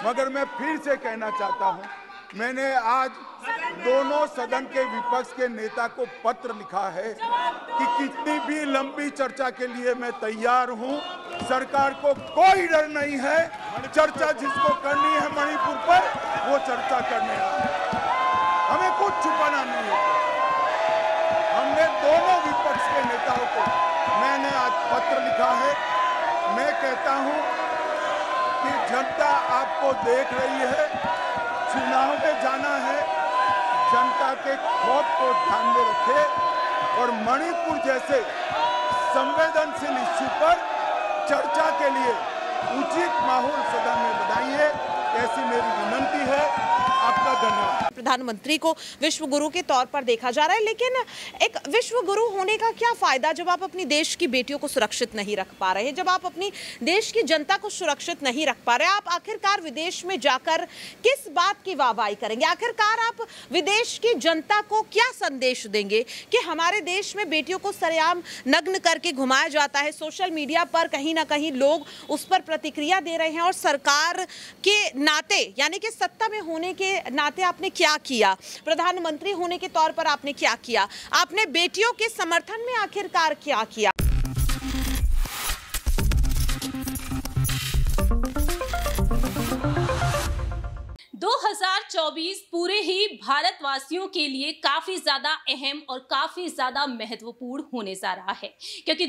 मगर मैं फिर से कहना चाहता हूं, मैंने आज दोनों सदन के विपक्ष के नेता को पत्र लिखा है कि कितनी भी लंबी चर्चा के लिए मैं तैयार हूं। सरकार को कोई डर नहीं है, चर्चा जिसको करनी है मणिपुर पर वो चर्चा करने आए, हमें कुछ छुपाना नहीं है। हमने दोनों विपक्ष के नेताओं को मैंने आज पत्र लिखा है। मैं कहता हूं कि जनता आपको देख रही है, चुनाव में जाना है, जनता के खौफ को ध्यान में रखे और मणिपुर जैसे संवेदनशील इश्यू पर चर्चा के लिए उचित माहौल सदन में बनाइए, ऐसी मेरी विनंती है। आपका धन्यवाद। प्रधानमंत्री को विश्व गुरु के तौर पर देखा जा रहा है, लेकिन एक विश्व गुरु होने का क्या फायदा जब आप अपनी देश की बेटियों को सुरक्षित नहीं रख पा रहे हैं, जब आप अपनी देश की जनता को सुरक्षित नहीं रख पा रहे। आप आखिरकार विदेश में जाकर किस बात की वाहवाही करेंगे? आखिरकार आप विदेश की जनता को क्या संदेश देंगे कि हमारे देश में बेटियों को सरेआम नग्न करके घुमाया जाता है? सोशल मीडिया पर कहीं ना कहीं लोग उस पर प्रतिक्रिया दे रहे हैं और सरकार के नाते यानी कि सत्ता में होने के नाते आपने क्या किया, प्रधानमंत्री होने के तौर पर आपने क्या किया, आपने बेटियों के समर्थन में आखिरकार क्या किया? 2024 पूरे ही भारतवासियों के लिए काफी ज्यादा अहम और काफी ज्यादा महत्वपूर्ण होने जा रहा है, क्योंकि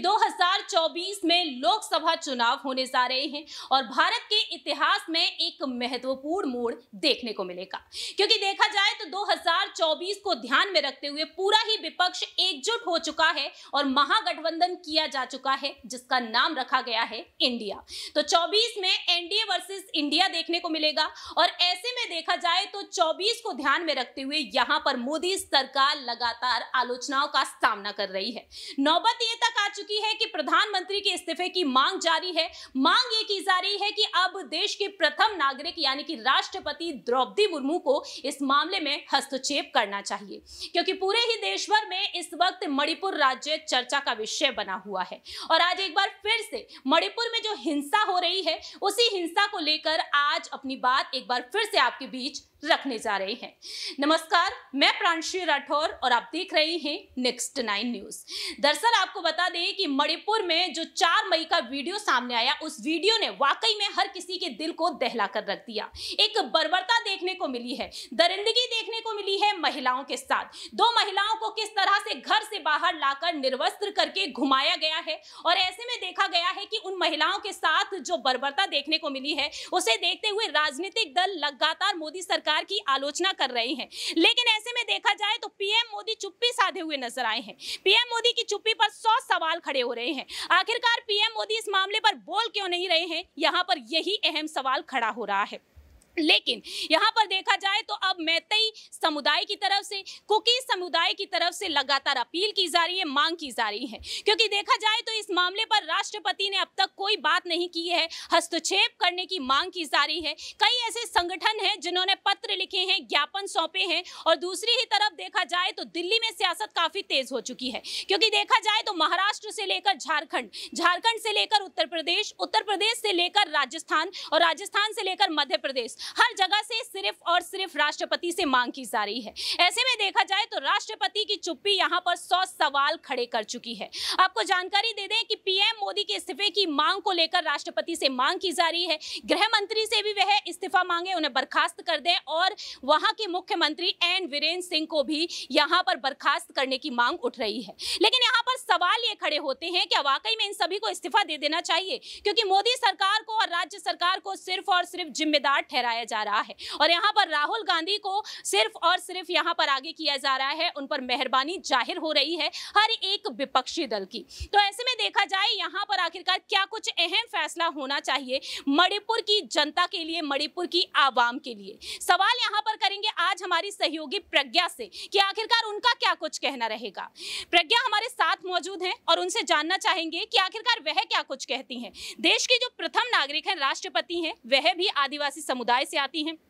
2024 में लोकसभा चुनाव होने जा रहे हैं और भारत के इतिहास में एक महत्वपूर्ण मोड़ देखने को मिलेगा। क्योंकि देखा जाए तो 2024 को ध्यान में रखते हुए पूरा ही विपक्ष एकजुट हो चुका है और महागठबंधन किया जा चुका है, जिसका नाम रखा गया है इंडिया। तो 24 में एनडीए वर्सेस इंडिया देखने को मिलेगा और ऐसे में देखा जाए तो 24 को ध्यान में रखते हुए यहां पर मोदी सरकार लगातार आलोचनाओं का सामना कर रही है। नौबत ये तक आ चुकी है कि प्रधानमंत्री के इस्तीफे की मांग जारी है। मांग ये की जा रही है कि अब देश के प्रथम नागरिक यानी कि राष्ट्रपति द्रौपदी मुर्मू को इस मामले में हस्तक्षेप करना चाहिए, क्योंकि पूरे ही देश भर में इस वक्त मणिपुर राज्य चर्चा का विषय बना हुआ है। और आज एक बार फिर से मणिपुर में जो हिंसा हो रही है, उसी हिंसा को लेकर आज अपनी बात एक बार फिर से आपके बीच रखने जा रहे हैं। नमस्कार, मैं प्रांशी राठौर और आप देख रहे हैं नेक्स्ट 9 न्यूज। दरअसल आपको बता दें कि मणिपुर में जो 4 मई का वीडियो सामने आया, उस वीडियो ने वाकई में हर किसी के दिल को दहला कर रख दिया। एक बर्बरता देखने को मिली है, दरिंदगी देखने को मिली है महिलाओं के साथ। 2 महिलाओं को किस तरह से घर से बाहर लाकर निर्वस्त्र करके घुमाया गया है और ऐसे में देखा गया है कि उन महिलाओं के साथ जो बर्बरता देखने को मिली है, उसे देखते हुए राजनीतिक दल लगातार मोदी सरकार की आलोचना कर रहे हैं। लेकिन ऐसे में देखा जाए तो पीएम मोदी चुप्पी साधे हुए नजर आए हैं। पीएम मोदी की चुप्पी पर 100 सवाल खड़े हो रहे हैं। आखिरकार पीएम मोदी इस मामले पर बोल क्यों नहीं रहे हैं? यहां पर यही अहम सवाल खड़ा हो रहा है। लेकिन यहां पर देखा जाए तो अब मैतेई समुदाय की तरफ से, कुकी समुदाय की तरफ से लगातार अपील की जा रही है, मांग की जा रही है, क्योंकि देखा जाए तो इस मामले पर राष्ट्रपति ने अब तक कोई बात नहीं की है। हस्तक्षेप करने की मांग की जा रही है। कई ऐसे संगठन हैं जिन्होंने पत्र लिखे हैं, ज्ञापन सौंपे हैं और दूसरी ही तरफ देखा जाए तो दिल्ली में सियासत काफी तेज हो चुकी है, क्योंकि देखा जाए तो महाराष्ट्र से लेकर झारखंड, झारखंड से लेकर उत्तर प्रदेश, उत्तर प्रदेश से लेकर राजस्थान और राजस्थान से लेकर मध्य प्रदेश, हर जगह से सिर्फ और सिर्फ राष्ट्रपति से मांग की जा रही है। ऐसे में देखा जाए तो राष्ट्रपति की चुप्पी यहां पर 100 सवाल खड़े कर चुकी है। आपको जानकारी दे दें कि पीएम मोदी के इस्तीफे की मांग को लेकर राष्ट्रपति से मांग की जा रही है। गृह मंत्री से भी वह इस्तीफा मांगे, उन्हें बर्खास्त कर दें और वहां के मुख्यमंत्री एन वीरेंद्र सिंह को भी यहां पर बर्खास्त करने की मांग उठ रही है। लेकिन यहां पर सवाल ये खड़े होते हैं कि वाकई में इन सभी को इस्तीफा दे देना चाहिए, क्योंकि मोदी सरकार को और राज्य सरकार को सिर्फ और सिर्फ जिम्मेदार ठहराया जा रहा है और यहां पर राहुल गांधी को सिर्फ और सिर्फ यहां पर आगे किया जा रहा है। उन पर मेहरबानी जाहिर हो रही है हर एक विपक्षी दल की। तो ऐसे में देखा जाए यहां पर आखिरकार क्या कुछ अहम फैसला होना चाहिए मणिपुर की जनता के लिए, मणिपुर की आवाम के लिए। सवाल यहां पर करेंगे आज हमारी सहयोगी प्रज्ञा से कि आखिरकार उनका क्या कुछ कहना रहेगा। प्रज्ञा हमारे साथ मौजूद हैं और उनसे जानना चाहेंगे कि आखिरकार वह क्या कुछ कहती हैं। देश की जो प्रथम नागरिक हैं, राष्ट्रपति हैं, वह भी आदिवासी समुदाय से आती हैं।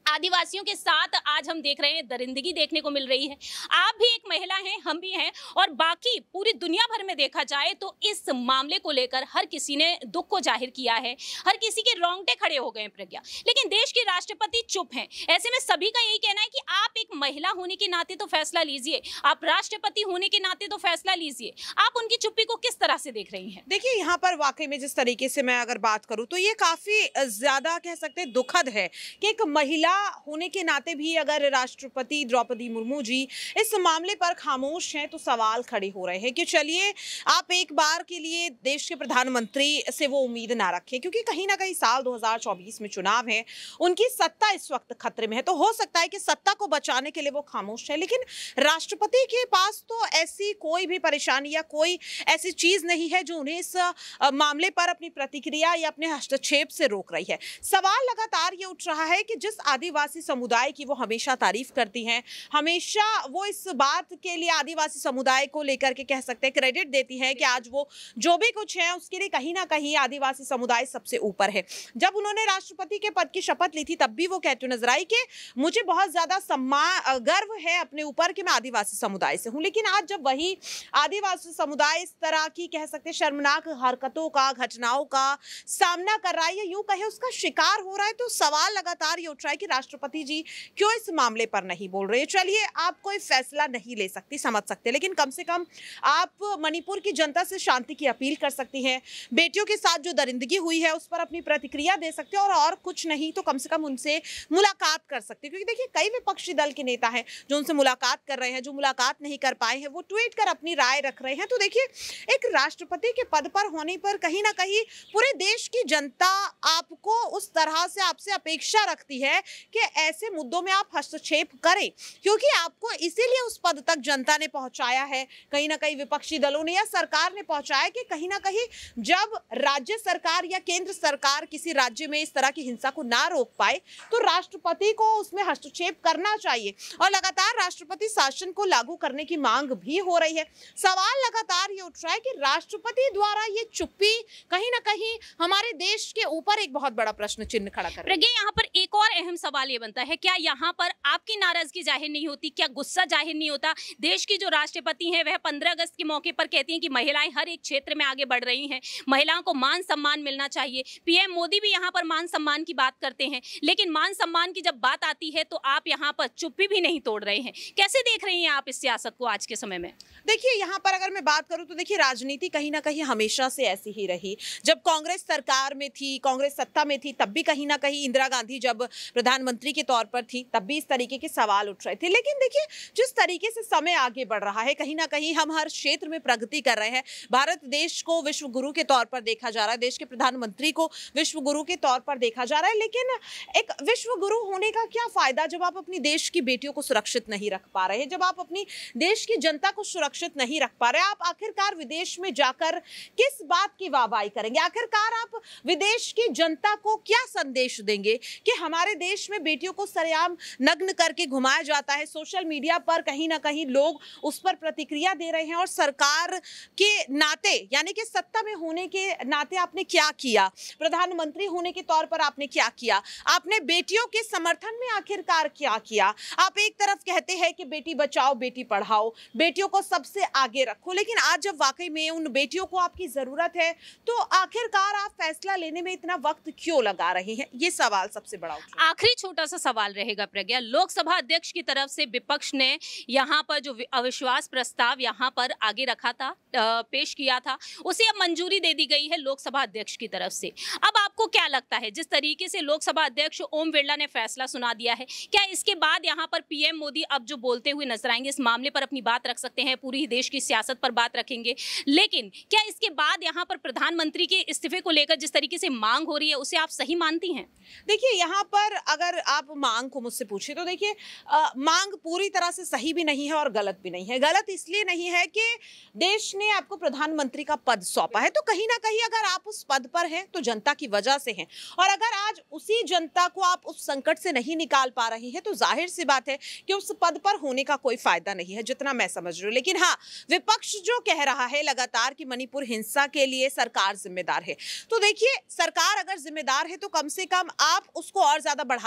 आदिवासियों के साथ आज हम देख रहे हैं दरिंदगी देखने को मिल रही है। आप भी एक महिला हैं, हम भी हैं, और बाकी पूरी दुनिया भर में देखा जाए तो इस मामले को लेकर हर किसी ने दुख को जाहिर किया है, हर किसी के रोंगटे खड़े हो गए हैं प्रज्ञा। लेकिन देश के राष्ट्रपति चुप हैं। ऐसे में सभी का यही कहना है कि आप एक महिला होने के नाते तो फैसला लीजिए, आप राष्ट्रपति होने के नाते तो फैसला लीजिए। आप उनकी चुप्पी को किस तरह से देख रही हैं? देखिए, यहाँ पर वाकई में जिस तरीके से मैं अगर बात करूं तो ये काफी ज्यादा कह सकते हैं दुखद है कि एक महिला होने के नाते भी अगर राष्ट्रपति द्रौपदी मुर्मू जी इस मामले पर खामोश हैं तो सवाल खड़े हो रहे हैं कि चलिए आप एक बार के लिए देश के प्रधानमंत्री से वो उम्मीद ना रखें, क्योंकि कहीं ना कहीं साल 2024 में चुनाव है, उनकी सत्ता इस वक्त खतरे में है। तो हो सकता है कि सत्ता को बचाने के लिए वो खामोश है, लेकिन राष्ट्रपति के पास तो ऐसी कोई भी परेशानी या कोई ऐसी चीज नहीं है जो उन्हें इस मामले पर अपनी प्रतिक्रिया या अपने हस्तक्षेप से रोक रही है। सवाल लगातार ये उठ रहा है कि जिस आदिवासी समुदाय की वो हमेशा तारीफ करती हैं, हमेशा वो इस बात के लिए आदिवासी समुदाय को लेकर के कह सकते हैं क्रेडिट देती है कि आज वो जो भी कुछ है उसके लिए कहीं ना कहीं आदिवासी समुदाय सबसे ऊपर है। जब उन्होंने राष्ट्रपति के पद की शपथ ली थी तब भी वो कहते नजर आई कि मुझे बहुत ज्यादा सम्मान गर्व है अपने ऊपर कि मैं आदिवासी समुदाय से हूं। लेकिन आज जब वही आदिवासी समुदाय इस तरह की कह सकते शर्मनाक हरकतों का, घटनाओं का सामना कर रहा है या यूं कहे उसका शिकार हो रहा है, तो सवाल लगातार ये उठ रहा है कि राष्ट्रपति जी क्यों इस मामले पर नहीं बोल रहे। चलिए, आप कोई फैसला नहीं ले सकती, समझ सकते, लेकिन कम से कम आप मणिपुर की जनता से शांति की अपील कर सकती हैं, बेटियों के साथ जो दरिंदगी हुई है उस पर अपनी प्रतिक्रिया दे सकते हैं, और कुछ नहीं तो कम से कम उनसे मुलाकात कर सकते हैं। क्योंकि देखिए, कई विपक्षी दल के नेता हैं जो उनसे मुलाकात कर रहे हैं, जो मुलाकात नहीं कर पाए हैं वो ट्वीट कर अपनी राय रख रहे हैं। तो देखिए, एक राष्ट्रपति के पद पर होने पर कहीं ना कहीं पूरे देश की जनता आपको उस तरह से आपसे अपेक्षा रखती है कि ऐसे मुद्दों में आप हस्तक्षेप करें, क्योंकि आपको इसीलिए उस पद तक जनता ने पहुंचाया है, कहीं ना कहीं विपक्षी दलों ने या सरकार ने पहुंचाया कि कहीं ना कहीं जब राज्य सरकार या केंद्र सरकार किसी राज्य में इस तरह की हिंसा को ना रोक पाए तो राष्ट्रपति को उसमें हस्तक्षेप करना चाहिए, और लगातार राष्ट्रपति शासन को लागू करने की मांग भी हो रही है। सवाल लगातार ये उठ रहा है कि राष्ट्रपति द्वारा ये चुप्पी कहीं ना कहीं हमारे देश के ऊपर एक बहुत बड़ा प्रश्न चिन्ह खड़ा कर रही है। प्रज्ञा, यहाँ पर एक और अहम सवाल ये बनता है, क्या यहाँ पर आपकी नाराजगी जाहिर नहीं होती, क्या गुस्सा जाहिर नहीं होता? देश की जो राष्ट्रपति हैं वह 15 अगस्त के मौके पर कहती हैं कि महिलाएं हर एक क्षेत्र में आगे बढ़ रही हैं, महिलाओं को मान सम्मान मिलना चाहिए। पीएम मोदी भी यहाँ पर मान सम्मान की बात करते हैं, लेकिन मान सम्मान की जब बात आती है तो आप यहाँ पर चुप्पी भी नहीं तोड़ रहे हैं। कैसे देख रही हैं आप इस सियासत को आज के समय में? देखिए, यहाँ पर अगर मैं बात करूं तो देखिए, राजनीति कहीं ना कहीं हमेशा से ऐसी ही रही। जब कांग्रेस सरकार में थी, कांग्रेस सत्ता में थी, तब भी कहीं ना कहीं इंदिरा गांधी जब प्रधानमंत्री के तौर पर थी तब भी इस तरीके के सवाल उठ रहे थे। लेकिन देखिए, जिस तरीके से समय आगे बढ़ रहा है, कहीं ना कहीं हम हर क्षेत्र में प्रगति कर रहे हैं, भारत देश को विश्व गुरु के तौर पर देखा जा रहा है, देश के प्रधानमंत्री को विश्व गुरु के तौर पर देखा जा रहा है। लेकिन एक विश्व गुरु होने का क्या फायदा जब आप अपनी देश की बेटियों को सुरक्षित नहीं रख पा रहे, जब आप अपनी देश की जनता को सुरक्षित नहीं रख पा रहे। आप आखिरकार विदेश में जाकर किस बात की वाहवाही करेंगे? आखिरकार आप विदेश की जनता को क्या संदेश देंगे कि हमारे देश में बेटियों को सरेआम नग्न करके घुमाया जाता है? सोशल मीडिया पर कहीं ना कहीं लोग उस पर प्रतिक्रिया दे रहे हैं, और सरकार के नाते यानी कि सत्ता में होने के नाते आपने क्या किया, प्रधानमंत्री होने के तौर पर आपने क्या किया, आपने बेटियों के समर्थन में आखिरकार क्या किया? आप एक तरफ कहते हैं कि बेटी बचाओ बेटी पढ़ाओ, बेटियों को सबसे आगे रखो, लेकिन आज जब वाकई में उन बेटियों को आपकी जरूरत है तो आखिरकार आप फैसला लेने में इतना वक्त क्यों लगा रहे हैं? ये सवाल सबसे बड़ा उठ रहा है। आखिरी छोटा सा सवाल रहेगा प्रज्ञा, लोकसभा अध्यक्ष की तरफ से विपक्ष ने यहाँ पर जो अविश्वास प्रस्ताव यहाँ पर आगे रखा था, पेश किया था, उसे अब मंजूरी दे दी गई है लोकसभा अध्यक्ष की तरफ से। अब आपको क्या लगता है, जिस तरीके से लोकसभा अध्यक्ष ओम बिरला ने फैसला सुना दिया है, क्या इसके बाद यहाँ पर पीएम मोदी अब जो बोलते हुए नजर आएंगे इस मामले पर अपनी बात रख सकते हैं, पूरी देश की सियासत पर बात रखेंगे, लेकिन क्या इसके बाद यहाँ पर प्रधानमंत्री के इस्तीफे को लेकर जिस तरीके से मांग हो रही है उसे आप सही मानती हैं? देखिए, यहाँ पर अगर आप मांग को मुझसे पूछे तो देखिए, मांग पूरी तरह से सही भी नहीं है और गलत भी नहीं है। गलत इसलिए नहीं है कि देश ने आपको प्रधानमंत्री का पद सौंपा है, तो कहीं ना कहीं अगर आप उस पद पर हैं तो जनता की वजह से हैं, और अगर आज उसी जनता को आप उस संकट से नहीं निकाल पा रही हैं तो जाहिर सी बात है कि उस पद पर होने का कोई फायदा नहीं है, जितना मैं समझ रही हूँ। लेकिन हाँ, विपक्ष जो कह रहा है लगातार कि मणिपुर हिंसा के लिए सरकार जिम्मेदार है, तो देखिए, सरकार अगर जिम्मेदार है तो कम से कम आप उसको और ज्यादा बढ़ा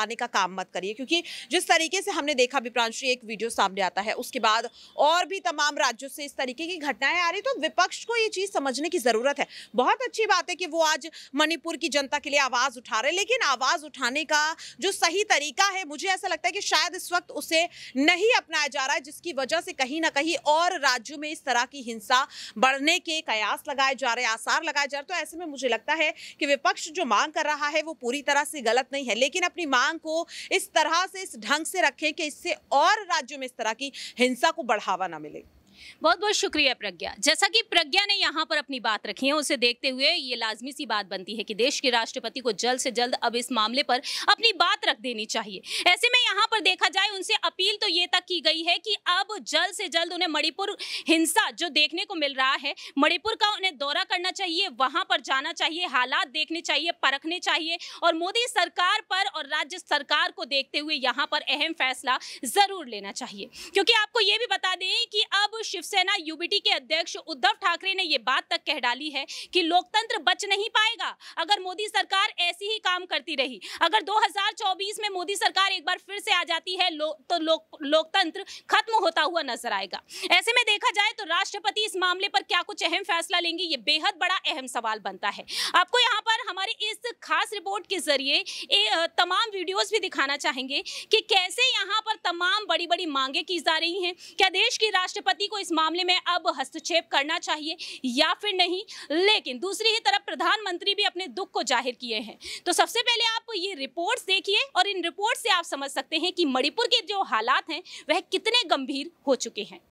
उठाने का काम मत करिए, क्योंकि जिस तरीके से हमने देखा विप्रांशु एक वीडियो सामने आता है, उसके बाद और भी तमाम राज्यों से इस तरीके की घटनाएं आ रही, तो विपक्ष को ये चीज समझने की जरूरत है। बहुत अच्छी बात है कि वो आज मणिपुर की जनता के लिए आवाज उठा रहे, लेकिन आवाज उठाने का जो सही तरीका है, मुझे ऐसा लगता है कि शायद इस वक्त उसे नहीं अपनाया जा रहा है, जिसकी वजह से कहीं ना कहीं और राज्यों में इस तरह की हिंसा बढ़ने के कयास लगाए जा रहे, आसार लगाए जा रहे। तो ऐसे में मुझे लगता है कि विपक्ष जो मांग कर रहा है वो पूरी तरह से गलत नहीं है, लेकिन अपनी मांग को इस तरह से, इस ढंग से रखें कि इससे और राज्यों में इस तरह की हिंसा को बढ़ावा ना मिले। बहुत बहुत शुक्रिया प्रज्ञा। जैसा कि प्रज्ञा ने यहाँ पर अपनी बात रखी है, उसे देखते हुए ये लाजमी सी बात बनती है कि देश के राष्ट्रपति को जल्द से जल्द अब इस मामले पर अपनी बात रख देनी चाहिए। ऐसे में यहाँ पर देखा जाए, उनसे अपील तो ये तक की गई है कि अब जल्द से जल्द उन्हें मणिपुर हिंसा जो देखने को मिल रहा है, मणिपुर का उन्हें दौरा करना चाहिए, वहां पर जाना चाहिए, हालात देखने चाहिए, परखने चाहिए और मोदी सरकार पर और राज्य सरकार को देखते हुए यहाँ पर अहम फैसला जरूर लेना चाहिए। क्योंकि आपको ये भी बता दें कि अब शिवसेना यूबीटी के अध्यक्ष उद्धव ठाकरे ने यह बात तक कह डाली है कि लोकतंत्र बच नहीं पाएगा अगर मोदी सरकार ऐसी ही काम करती रही। अगर 2024 में मोदी सरकार एक बार फिर से आ जाती है तो लोकतंत्र खत्म होता हुआ नजर आएगा। ऐसे में देखा जाए तो राष्ट्रपति इस मामले पर क्या कुछ अहम फैसला लेंगे, ये बेहद बड़ा अहम सवाल बनता है। आपको यहाँ पर हमारे इस खास रिपोर्ट के जरिए तमाम वीडियोस भी दिखाना चाहेंगे कि कैसे यहाँ पर तमाम बड़ी बड़ी मांगे की जा रही हैं। क्या देश की राष्ट्रपति को इस मामले में अब हस्तक्षेप करना चाहिए या फिर नहीं? लेकिन दूसरी ही तरफ प्रधानमंत्री भी अपने दुख को जाहिर किए हैं। तो सबसे पहले आप ये रिपोर्ट्स देखिए और इन रिपोर्ट से आप समझ सकते हैं कि मणिपुर के जो हालात हैं वह कितने गंभीर हो चुके हैं।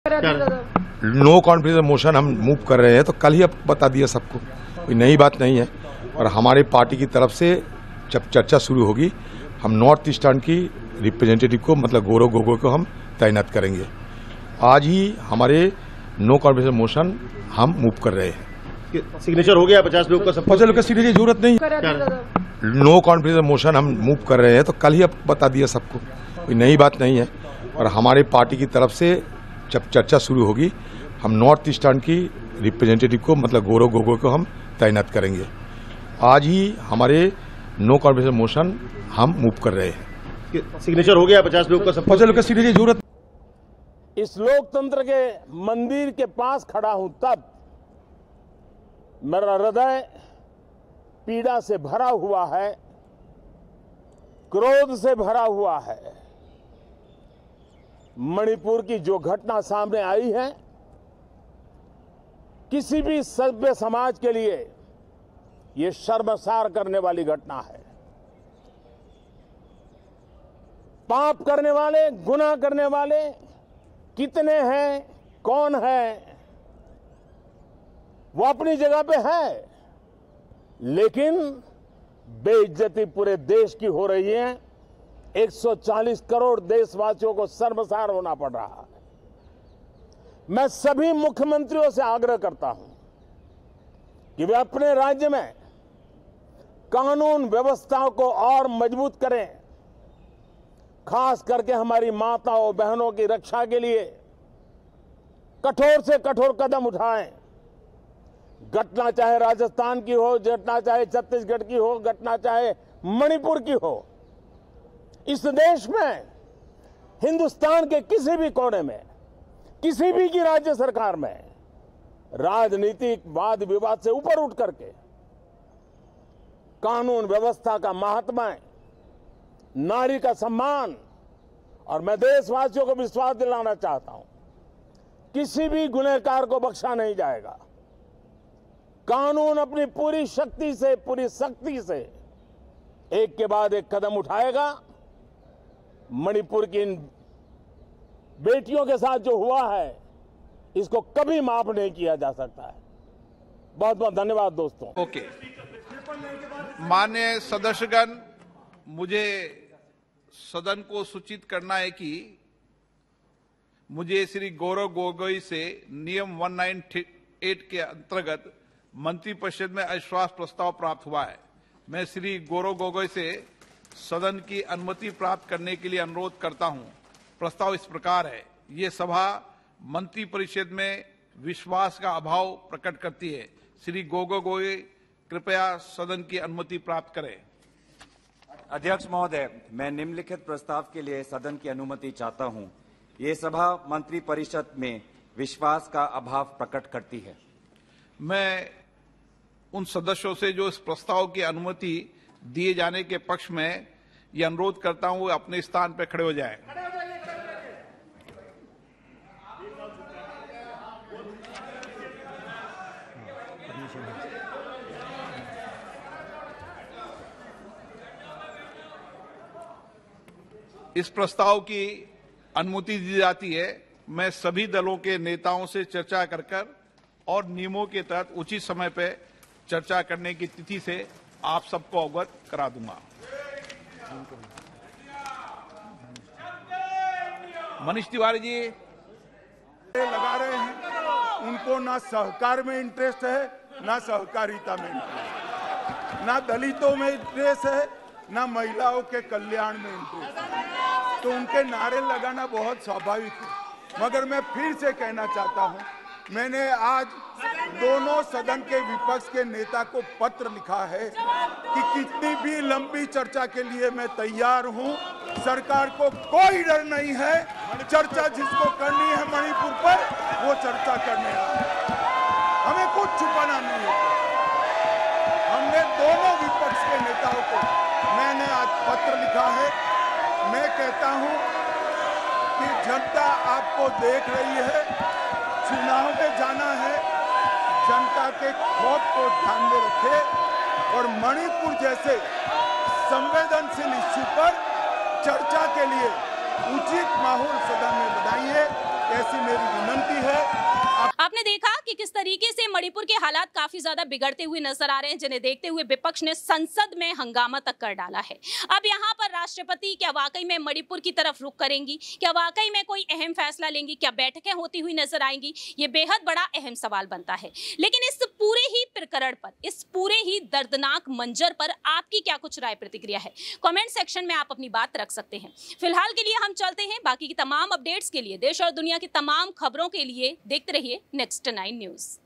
नो कॉन्फिडेंस मोशन हम मूव कर रहे हैं, तो कल ही अब बता दिया सबको, कोई नई बात नहीं है। और हमारे पार्टी की तरफ से जब चर्चा शुरू होगी, हम नॉर्थ ईस्टर्न की रिप्रेजेंटेटिव को, मतलब गौरव गोगोई को हम तैनात करेंगे। आज ही हमारे नो कॉन्फिडेंस मोशन हम मूव कर रहे हैं। सिग्नेचर हो गया 50 लोग का, 50 लोग का सिग्नेचर की जरूरत नहीं। नो कॉन्फिडेंस मोशन हम मूव कर रहे हैं, तो कल ही अब बता दिया सबको, कोई नई बात नहीं है। और हमारे पार्टी की तरफ से जब चर्चा शुरू होगी, हम नॉर्थ ईस्टर्न की रिप्रेजेंटेटिव को, मतलब गौरव गोगोई को हम तैनात करेंगे। आज ही हमारे नो कॉन्फिडेंस मोशन हम मूव कर रहे हैं। सिग्नेचर हो गया 50 लोग का, 50 लोग का सिग्नेचर की जरूरत। इस लोकतंत्र के मंदिर के पास खड़ा हूं तब मेरा हृदय पीड़ा से भरा हुआ है, क्रोध से भरा हुआ है। मणिपुर की जो घटना सामने आई है, किसी भी सभ्य समाज के लिए यह शर्मसार करने वाली घटना है। पाप करने वाले, गुनाह करने वाले कितने हैं, कौन है, वो अपनी जगह पे है, लेकिन बेइज्जती पूरे देश की हो रही है। 140 करोड़ देशवासियों को शर्मसार होना पड़ रहा है। मैं सभी मुख्यमंत्रियों से आग्रह करता हूं कि वे अपने राज्य में कानून व्यवस्था को और मजबूत करें, खास करके हमारी माताओं बहनों की रक्षा के लिए कठोर से कठोर कदम उठाएं। घटना चाहे राजस्थान की हो, घटना चाहे छत्तीसगढ़ की हो, घटना चाहे मणिपुर की हो, इस देश में, हिंदुस्तान के किसी भी कोने में, किसी भी की राज्य सरकार में राजनीतिक वाद विवाद से ऊपर उठ करके कानून व्यवस्था का महात्मा, नारी का सम्मान, और मैं देशवासियों को विश्वास दिलाना चाहता हूं, किसी भी गुनहगार को बख्शा नहीं जाएगा। कानून अपनी पूरी शक्ति से, पूरी सख्ती से एक के बाद एक कदम उठाएगा। मणिपुर की इन बेटियों के साथ जो हुआ है, इसको कभी माफ नहीं किया जा सकता है। बहुत बहुत धन्यवाद दोस्तों। ओके, माननीय सदस्यगण, मुझे सदन को सूचित करना है कि मुझे श्री गौरव गोगोई से नियम 198 के अंतर्गत मंत्रिपरिषद में अविश्वास प्रस्ताव प्राप्त हुआ है। मैं श्री गौरव गोगोई से सदन की अनुमति प्राप्त करने के लिए अनुरोध करता हूं। प्रस्ताव इस प्रकार है। ये सभा मंत्रिपरिषद में विश्वास का अभाव प्रकट करती है। श्री गोगोई कृपया सदन की अनुमति प्राप्त करें। अध्यक्ष महोदय, मैं निम्नलिखित प्रस्ताव के लिए सदन की अनुमति चाहता हूं। ये सभा मंत्री परिषद में विश्वास का अभाव प्रकट करती है। मैं उन सदस्यों से जो इस प्रस्ताव की अनुमति दिए जाने के पक्ष में ये अनुरोध करता हूं, वो अपने स्थान पर खड़े हो जाएं। इस प्रस्ताव की अनुमति दी जाती है। मैं सभी दलों के नेताओं से चर्चा कर और नियमों के तहत उचित समय पर चर्चा करने की तिथि से आप सबको अवगत करा दूंगा। मनीष तिवारी जी लगा रहे हैं, उनको ना सहकार में इंटरेस्ट है, ना सहकारिता में इंटरेस्ट, ना दलितों में इंटरेस्ट है, ना महिलाओं के कल्याण में इंटरेस्ट है। तो उनके नारे लगाना बहुत स्वाभाविक है। मगर मैं फिर से कहना चाहता हूं, मैंने आज दोनों सदन के विपक्ष के नेता को पत्र लिखा है कि कितनी भी लंबी चर्चा के लिए मैं तैयार हूं। सरकार को कोई डर नहीं है। चर्चा जिसको करनी है मणिपुर पर, वो चर्चा करने हमें कुछ छुपाना नहीं है। हमने दोनों विपक्ष के नेताओं को मैंने आज पत्र लिखा है। मैं कहता हूं कि जनता आपको देख रही है, चुनाव में जाना है, जनता के खौफ को ध्यान में रखे और मणिपुर जैसे संवेदनशील इश्यू पर चर्चा के लिए उचित माहौल सदन में बनाइए, ऐसी मेरी विनंती है। आपने देखा कि किस तरीके से मणिपुर के हालात काफी ज्यादा बिगड़ते हुए नजर आ रहे हैं, जिन्हें देखते हुए विपक्ष ने संसद में हंगामा तक कर डाला है। अब यहाँ पर राष्ट्रपति क्या वाकई में मणिपुर की तरफ रुख करेंगी? क्या वाकई में कोई अहम फैसला लेंगी? क्या बैठकें होती हुई नजर आएंगी? ये बेहद बड़ा अहम सवाल बनता है। लेकिन इस पूरे ही प्रकरण पर, इस पूरे ही दर्दनाक मंजर पर आपकी क्या कुछ राय प्रतिक्रिया है? कमेंट सेक्शन में आप अपनी बात रख सकते हैं। फिलहाल के लिए हम चलते हैं। बाकी की तमाम अपडेट्स के लिए, देश और दुनिया की तमाम खबरों के लिए देखते रहिए नेक्स्ट 9 न्यूज।